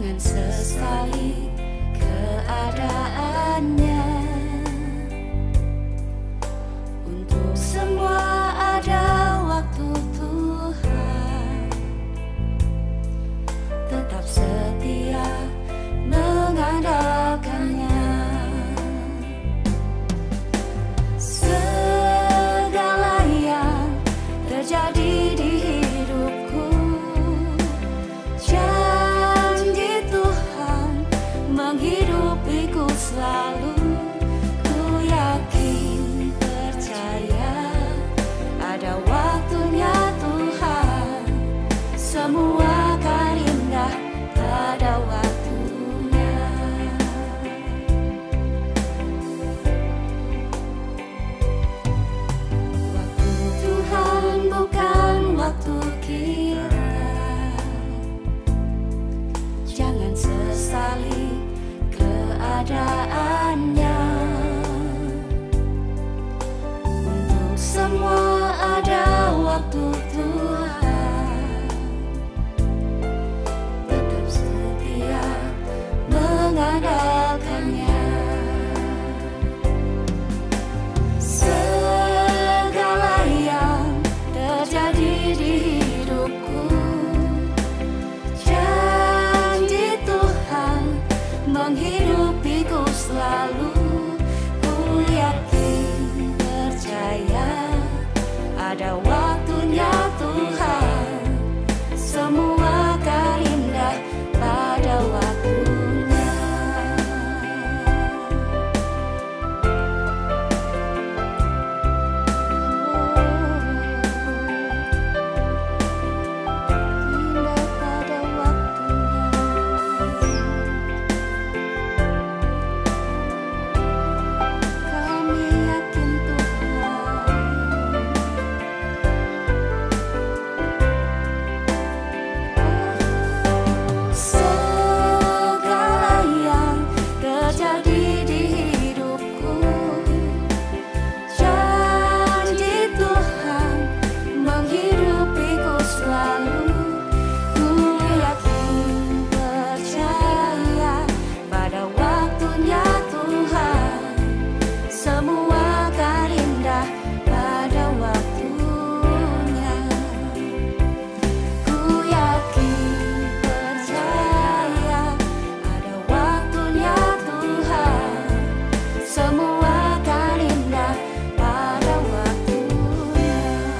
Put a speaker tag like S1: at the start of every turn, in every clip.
S1: Jangan sesali keadaannya. Untuk semua ada waktu Tuhan. Tetap setia mengandalkannya. Segala yang terjadi di hidupku, janji Tuhan menghidupiku selalu. Ku yakin percaya ada waktunya Tuhan. Semua akan indah pada waktunya. Waktu Tuhan bukan waktu kita. Jangan sesali keadaannya. Untuk semua ada waktu Tuhan. Tetap setia mengandalkannya. Segala yang terjadi di hidupku, janji Tuhan menghidupiku selalu. Ku yakin percaya ada waktunya Tuhan. Semua akan indah pada waktunya. Indah pada waktunya. Kami yakin Tuhan. Segala yang terjadi di hidupku, janji Tuhan menghidupiku selalu. Ku yakin percaya pada waktunya Tuhan. Semua akan indah pada waktunya. Ku yakin percaya ada waktunya Tuhan. Semua akan indah pada waktunya.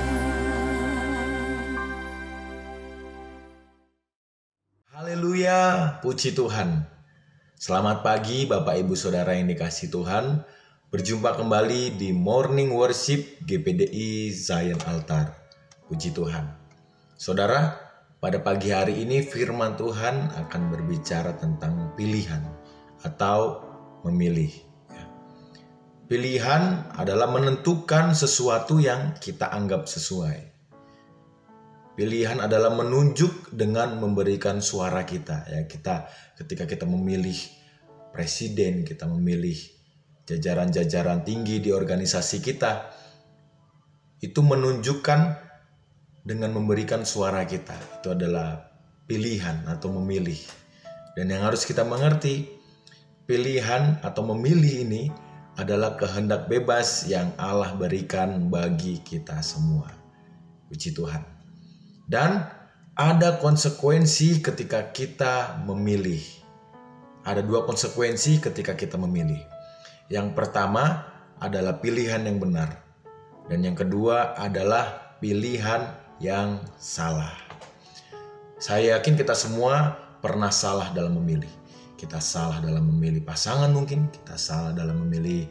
S2: Haleluya, puji Tuhan. Selamat pagi Bapak Ibu Saudara yang dikasihi Tuhan. Berjumpa kembali di Morning Worship GPDI Zion Altar. Puji Tuhan. Saudara, pada pagi hari ini firman Tuhan akan berbicara tentang pilihan atau memilih. Pilihan adalah menentukan sesuatu yang kita anggap sesuai. Pilihan adalah menunjuk dengan memberikan suara kita. Ketika kita memilih presiden, kita memilih jajaran-jajaran tinggi di organisasi kita, itu menunjukkan dengan memberikan suara kita. Itu adalah pilihan atau memilih. Dan yang harus kita mengerti, pilihan atau memilih ini adalah kehendak bebas yang Allah berikan bagi kita semua. Puji Tuhan. Dan ada konsekuensi ketika kita memilih. Ada dua konsekuensi ketika kita memilih. Yang pertama adalah pilihan yang benar. Dan yang kedua adalah pilihan yang salah. Saya yakin kita semua pernah salah dalam memilih. Kita salah dalam memilih pasangan mungkin. Kita salah dalam memilih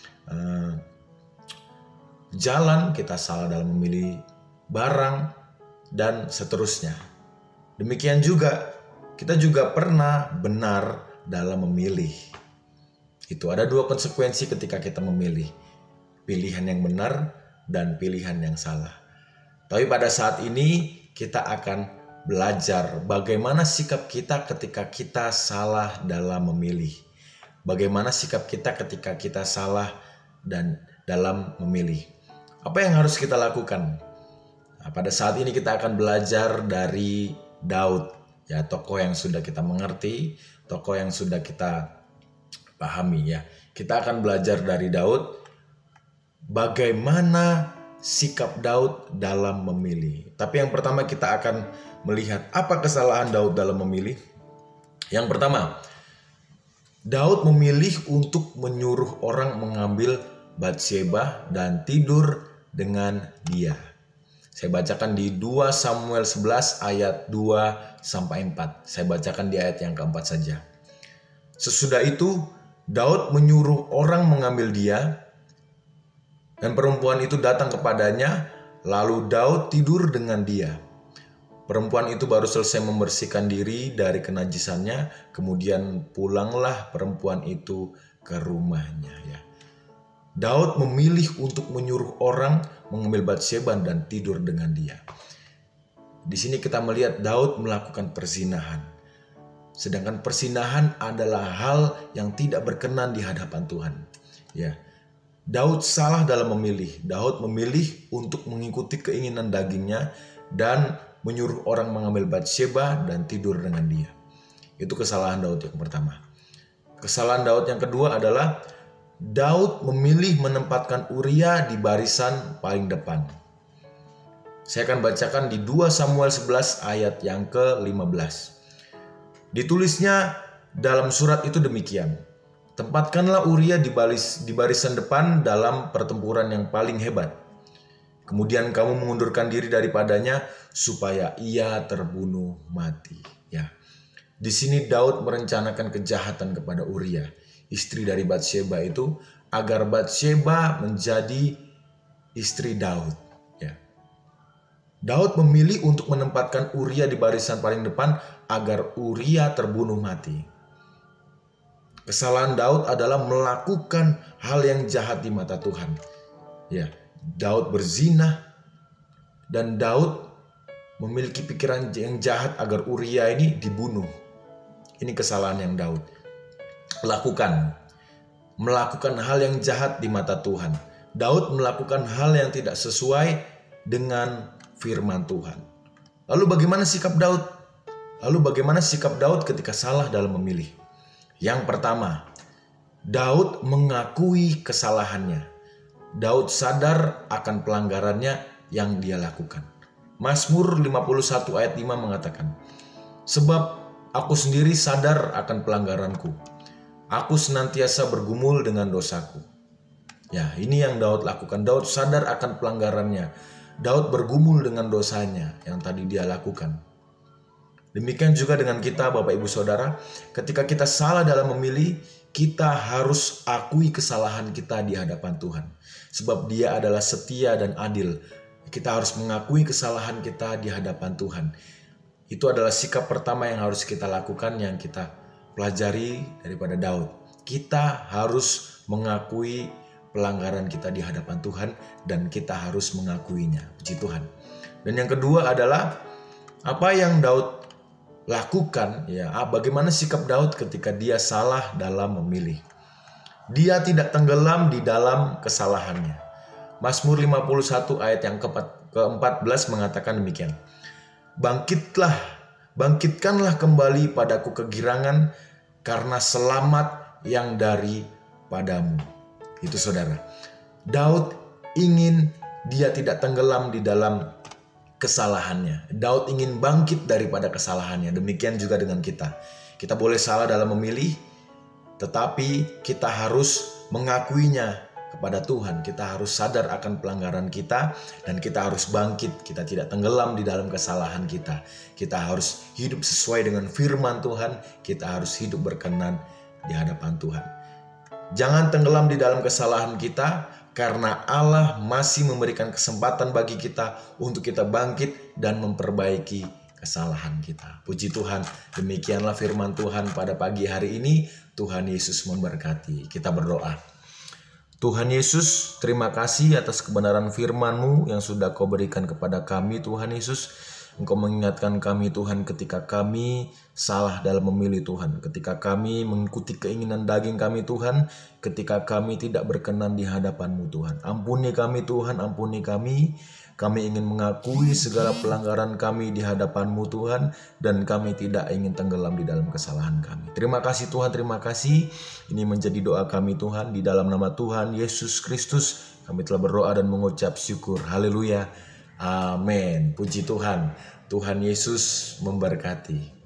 S2: jalan. Kita salah dalam memilih barang. Dan seterusnya. Demikian juga kita juga pernah benar dalam memilih. Itu ada dua konsekuensi ketika kita memilih. Pilihan yang benar dan pilihan yang salah. Tapi pada saat ini kita akan belajar bagaimana sikap kita ketika kita salah dalam memilih. Bagaimana sikap kita ketika kita salah dan dalam memilih. Apa yang harus kita lakukan? Nah, pada saat ini kita akan belajar dari Daud. Ya, tokoh yang sudah kita mengerti, tokoh yang sudah kita pahami ya. Kita akan belajar dari Daud bagaimana sikap Daud dalam memilih. Tapi yang pertama kita akan melihat apa kesalahan Daud dalam memilih. Yang pertama, Daud memilih untuk menyuruh orang mengambil Batsheba dan tidur dengan dia. Saya bacakan di 2 Samuel 11 ayat 2 sampai 4. Saya bacakan di ayat yang keempat saja. Sesudah itu Daud menyuruh orang mengambil dia, dan perempuan itu datang kepadanya, lalu Daud tidur dengan dia. Perempuan itu baru selesai membersihkan diri dari kenajisannya, kemudian pulanglah perempuan itu ke rumahnya ya. Daud memilih untuk menyuruh orang mengambil Batsheba dan tidur dengan dia. Di sini kita melihat Daud melakukan perzinahan. Sedangkan perzinahan adalah hal yang tidak berkenan di hadapan Tuhan. Ya. Daud salah dalam memilih. Daud memilih untuk mengikuti keinginan dagingnya dan menyuruh orang mengambil Batsheba dan tidur dengan dia. Itu kesalahan Daud yang pertama. Kesalahan Daud yang kedua adalah Daud memilih menempatkan Uria di barisan paling depan. Saya akan bacakan di 2 Samuel 11 ayat yang ke-15. Ditulisnya dalam surat itu demikian. Tempatkanlah Uria di barisan depan dalam pertempuran yang paling hebat. Kemudian kamu mengundurkan diri daripadanya supaya ia terbunuh mati. Ya. Di sini Daud merencanakan kejahatan kepada Uria, istri dari Batsheba itu, agar Batsheba menjadi istri Daud. Ya. Daud memilih untuk menempatkan Uria di barisan paling depan agar Uria terbunuh mati. Kesalahan Daud adalah melakukan hal yang jahat di mata Tuhan. Ya, Daud berzina dan Daud memiliki pikiran yang jahat agar Uria ini dibunuh. Ini kesalahan yang Daud lakukan. Melakukan hal yang jahat di mata Tuhan. Daud melakukan hal yang tidak sesuai dengan firman Tuhan. Lalu bagaimana sikap Daud? Ketika salah dalam memilih? Yang pertama, Daud mengakui kesalahannya. Daud sadar akan pelanggarannya yang dia lakukan. Mazmur 51 ayat 5 mengatakan, "Sebab aku sendiri sadar akan pelanggaranku. Aku senantiasa bergumul dengan dosaku." Ya, ini yang Daud lakukan. Daud sadar akan pelanggarannya. Daud bergumul dengan dosanya yang tadi dia lakukan. Demikian juga dengan kita, Bapak Ibu Saudara, ketika kita salah dalam memilih, kita harus akui kesalahan kita di hadapan Tuhan. Sebab Dia adalah setia dan adil. Kita harus mengakui kesalahan kita di hadapan Tuhan. Itu adalah sikap pertama yang harus kita lakukan, yang kita pelajari daripada Daud. Kita harus mengakui pelanggaran kita di hadapan Tuhan dan kita harus mengakuinya. Puji Tuhan. Dan yang kedua adalah apa yang Daud lakukan, ya, bagaimana sikap Daud ketika dia salah dalam memilih. Dia tidak tenggelam di dalam kesalahannya. Mazmur 51 ayat yang ke-14 mengatakan demikian. Bangkitkanlah kembali padaku kegirangan karena selamat yang daripadamu. Itu saudara. Daud ingin dia tidak tenggelam di dalam kesalahannya. Daud ingin bangkit daripada kesalahannya. Demikian juga dengan kita. Kita boleh salah dalam memilih, tetapi kita harus mengakuinya kepada Tuhan. Kita harus sadar akan pelanggaran kita dan kita harus bangkit. Kita tidak tenggelam di dalam kesalahan kita. Kita harus hidup sesuai dengan firman Tuhan. Kita harus hidup berkenan di hadapan Tuhan. Jangan tenggelam di dalam kesalahan kita, karena Allah masih memberikan kesempatan bagi kita untuk kita bangkit dan memperbaiki kesalahan kita. Puji Tuhan, demikianlah firman Tuhan pada pagi hari ini. Tuhan Yesus memberkati. Kita berdoa. Tuhan Yesus, terima kasih atas kebenaran firman-Mu yang sudah Kau berikan kepada kami, Tuhan Yesus. Engkau mengingatkan kami Tuhan ketika kami salah dalam memilih Tuhan, ketika kami mengikuti keinginan daging kami Tuhan, ketika kami tidak berkenan di hadapan-Mu Tuhan. Ampuni kami Tuhan, ampuni kami. Kami ingin mengakui segala pelanggaran kami di hadapan-Mu Tuhan, dan kami tidak ingin tenggelam di dalam kesalahan kami. Terima kasih Tuhan, terima kasih. Ini menjadi doa kami Tuhan, di dalam nama Tuhan Yesus Kristus kami telah berdoa dan mengucap syukur. Haleluya. Amin. Puji Tuhan. Tuhan Yesus memberkati.